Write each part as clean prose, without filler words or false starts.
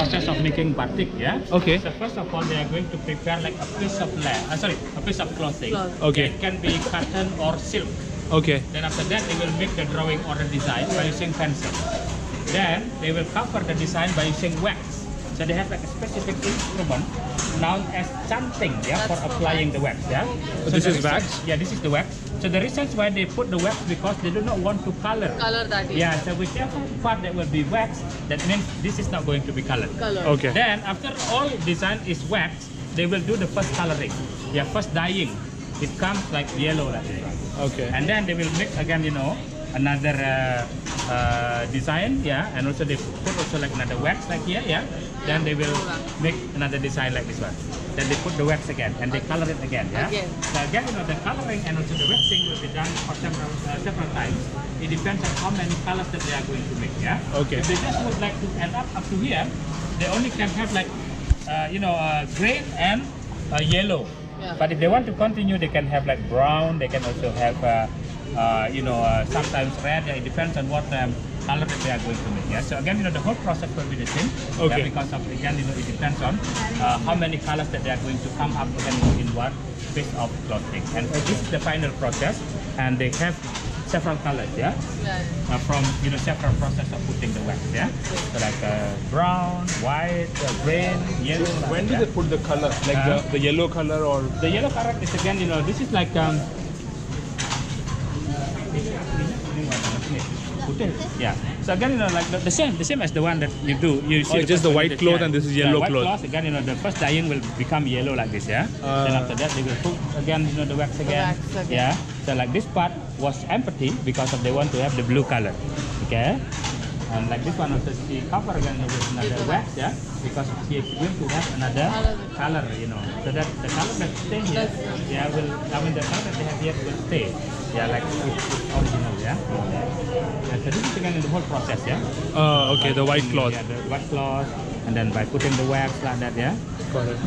process of making batik, yeah. Okay. So first of all, they are going to prepare like a piece of a piece of clothing. Okay. It can be cotton or silk. Okay. Then after that, they will make the drawing or the design by using pencil. Then they will cover the design by using wax. So they have like a specific instrument known as chanting, yeah, for applying the wax, yeah. So this is wax? Yeah, this is the wax. So the reasons why they put the wax because they do not want to color. Color that is. Yeah, so whichever part that will be wax, that means this is not going to be colored. Okay. Then after all design is wax, they will do the first coloring. Yeah, first dyeing. It comes like yellow like this. Okay. And then they will make again, you know, another design, yeah, and also they put also like another wax like here, yeah. Then they will make another design like this one. Then they put the wax again and they color it again, yeah. So again, you know, the coloring and also the waxing will be done for several times. It depends on how many colors that they are going to make, yeah. Okay. If they just would like to end up to here, they only can have like, green and yellow. Yeah. But if they want to continue, they can have like brown. They can also have, sometimes red. Yeah, it depends on what color that they are going to make. Yeah. So again, you know, the whole process will be the same. Okay. Yeah, because of again, you know, it depends on how many colors that they are going to come up again in one piece of clothing. And this is the final process, and they have several colors. Yeah. From several process of putting the wax. Yeah. So like brown, white, green, yellow. When do they put the color? Like the yellow color or the yellow color is again, you know, this is like yeah. So again, you know, like the same as the one that you do. You see just the white cloth and this is yellow white cloth. Again, you know, the first dyeing will become yellow like this, yeah. Then after that, they will put again, you know, the wax again. Yeah. So like this part was empty because of they want to have the blue color. Okay. And like this one also she cover again with another wax, yeah, because she is going to have another color, you know, so that the color that stay here, yeah, the color that they have here will stay, yeah, like it's original, yeah. And so this is again in the whole process, yeah. Okay, the white cloth. Yeah, the white cloth, and then by putting the wax like that, yeah. Got it.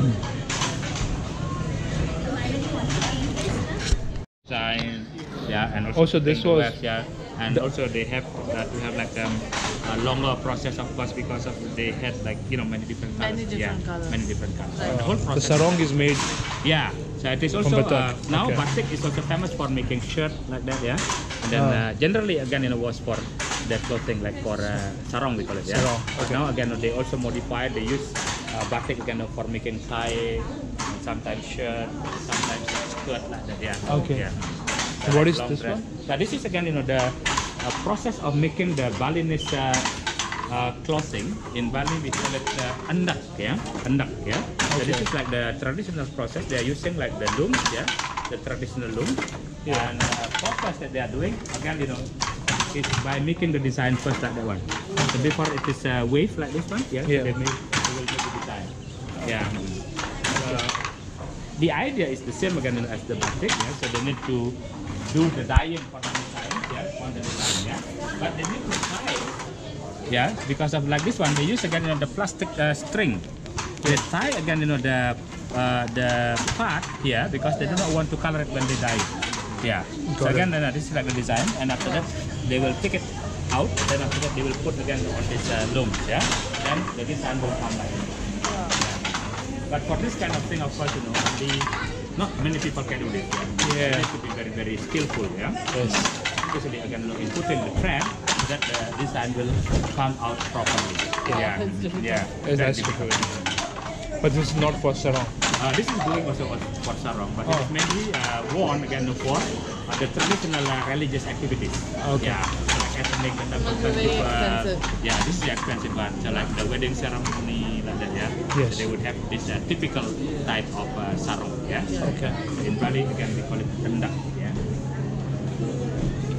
Design, yeah, and also this was wax, yeah. And also they have to have like a longer process, of course, because of they had like, you know, many different colors. Many different colors. Right. The whole The process. sarong is made. Yeah. So it is also now Okay. Batik is also famous for making shirt like that, yeah. And then generally again, you know, was for that clothing like for sarong we call it, yeah. Sarong. But now again they also modified. They use Batik again for making tie, and sometimes shirt, sometimes skirt like that, yeah. Okay. Yeah. And what is Long this dress. one? So this is again, you know, the process of making the Balinese clothing. In Bali we call it andak, yeah, andak, yeah. So this is like the traditional process. They are using like the loom, yeah, the traditional loom, and process that they are doing again, you know, is by making the design first like that one. So before it is wave like this one, yeah. So they will make the design, yeah. The idea is the same again as the batik, yeah. So they need to do the dyeing for the design, yeah, on the design, yeah. But they need to tie, yeah, because of like this one, they use again, you know, the plastic string. They tie again, you know, the part here because they do not want to color it when they dye it. Yeah. So again, this is like the design, and after that they will take it out. Then after that they will put again on this loom, yeah. Then the design will come like this. But for this kind of thing, of course, you know, not many people can do this. Yeah. You need to be very, very skillful, yeah. Yes. Especially again, in putting the thread, that the design will come out properly. Yeah. Yeah. Yes, that's true. But this is not for sarong. This is doing also for sarong, but it is mainly worn again for the traditional religious activities. Okay. Yeah. Like ethnic and expensive. yeah, this is the expensive one. So like the wedding ceremony, like that, yeah. Yes. So they would have this typical type of sarong, yeah. Okay. In Bali again we call it rendak, yeah.